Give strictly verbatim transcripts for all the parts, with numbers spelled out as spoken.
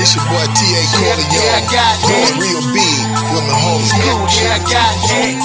It's your boy T A Corleone, yeah, going real big with my homies Gucci. Yeah, I got it.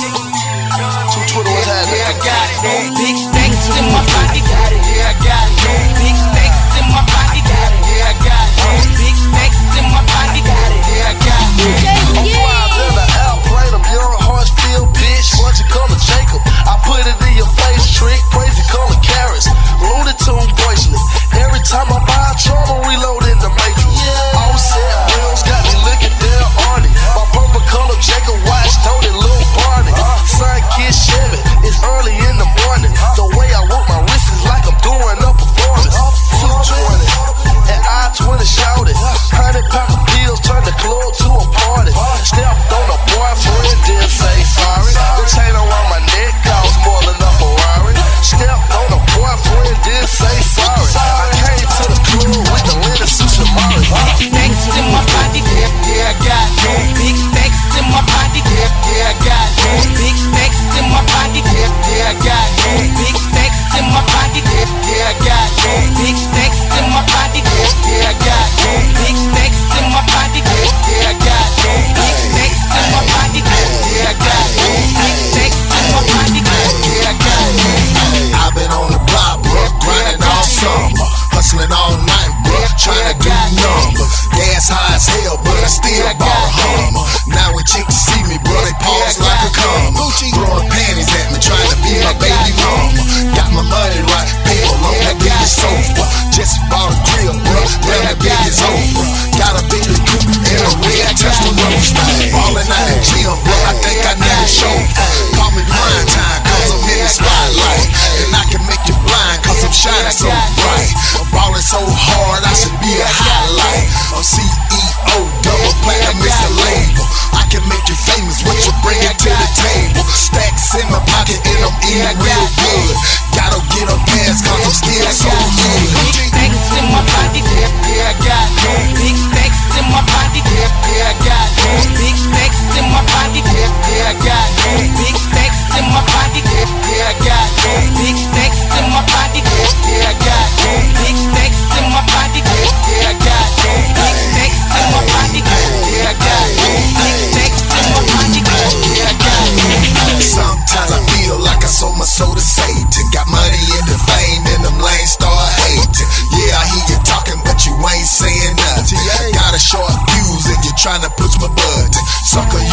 Two Twitter, what's happening? Yeah, I got it. Big stacks in my pocket. Yeah, I got it. Big stacks in my pocket. Yeah, I got it. Big stacks in my pocket. Yeah, I got it. I'm fly than the outplane of young Hartsfield, bitch. Bunch of color Jacob. I put it in your face, trick. Crazy color carrots. Looney Tune bracelet. Every time I buy a trouble, reload in the matrix. All set wheels got me looking down on it. My purple color Jacob watch told it little party. Sun kiss Chevy. It's early in the morning. The way I work my wrist is like I'm doing a performance. two twenty and I twenty shouted. Hundred pound of pills turn the club to a party. Stepped on a boyfriend, didn't say sorry. The chain around my neck cost more than a Ferrari. Stepped on a boyfriend, didn't say sorry. I came to the club with the linen suit Shamari. Big stacks in my pocket. Yeah, I got it. Big stacks in my pocket. Yeah, I got it. Big stacks in my pocket. Yeah, I got it. Big stacks in my pocket. Yeah, I got it. Big stacks in my pocket. Yeah, I got it. Big stacks in my pocket. Yeah, I got it. Big stacks in my pocket. Yeah, I got it. Big stacks in my pocket. Yeah, I got it. I've been on the block, bro, grinding all summer, hustling all night, bro, trying to do numbers. Gas high as hell, but I still bought a Hummer. Now when chicks see me, bro, they pause like a comma. Throwing panties at me, trying to be my baby mama. Got my money right, people on that big sofa. Just bought a grill, bro, now that big is over. Got a big coupe and a red Testarossa. Ballin' out in gym, bro, I think I need a chauffeur. Call me prime time, cause I'm in the spotlight. And I can make you blind, cause I'm shining so bright. I'm ballin' so hard, I should be a highlight. I'm C E O, double platinum is the label. I can make you famous, what you bring it to the table. Stacks in my pocket and I'm eating real good. Gotta get a pass, cause I'm still so good. Big stacks in my pocket. Yeah, I got it. Big stacks in my pocket. Yeah, I got it. Big stacks in my pocket. Yeah, I got it. Big stacks in my pocket. Yeah, I got it. Big stacks in my pocket. Yeah, I got it. Big stacks in my pocket. Yeah, I got it. Big stacks in my pocket. Yeah, I got it. Big stacks in my pocket. Yeah, I got it. Sometimes I feel like I sold my soul to Satan. Got money in the vein and them lanes start hating. Yeah, I hear you talking, but you ain't saying nothing. Got a short fuse and you're trying to push my button. Sucker,